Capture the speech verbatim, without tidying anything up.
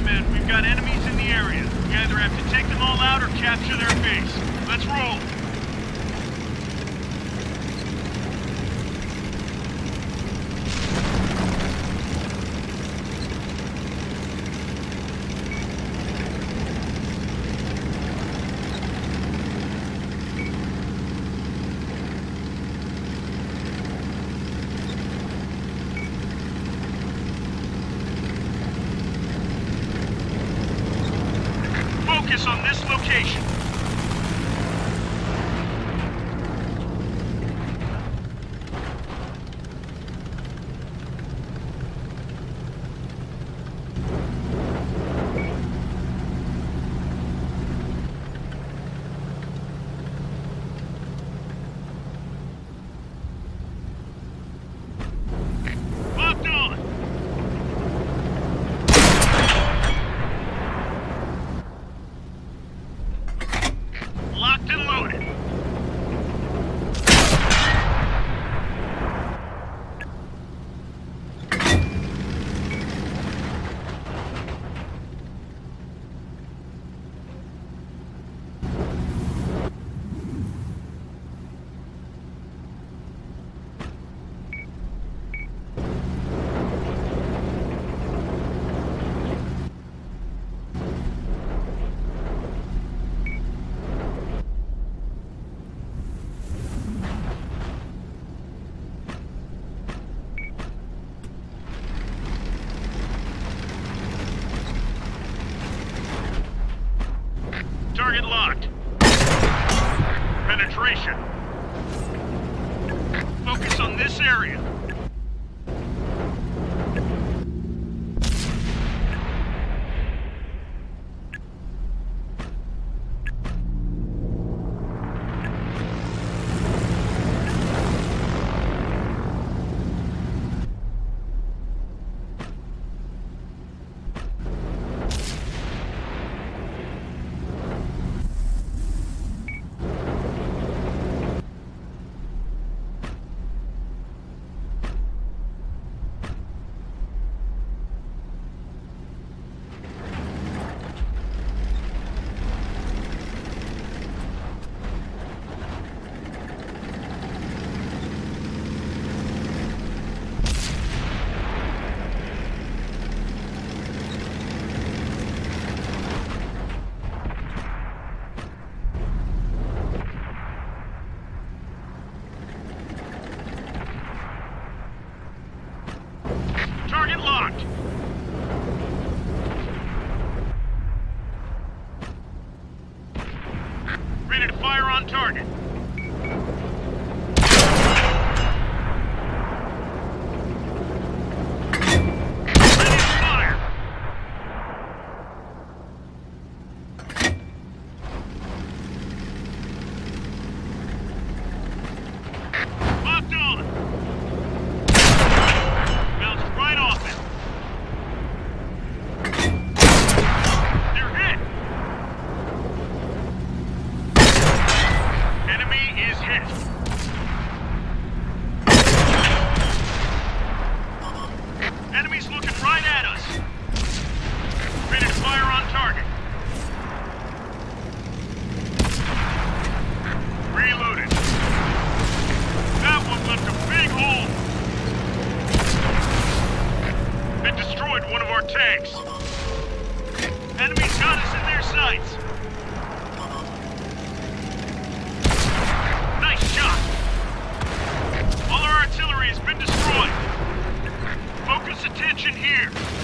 men, we've got enemies in the area. We either have to take them all out or capture their base. Let's roll. Focus on this location. Locked on. Locked and loaded. Target locked. Penetration. Focus on this area. Target locked. Ready to fire on target. Ready to fire. Locked on. Right off it. They're hit. Enemy is hit. Enemy's looking right at us. Ready to fire on target. Reloaded. That one left a big hole. It destroyed one of our tanks. Enemies got us in their sights. Nice shot. All our artillery has been destroyed. Focus attention here.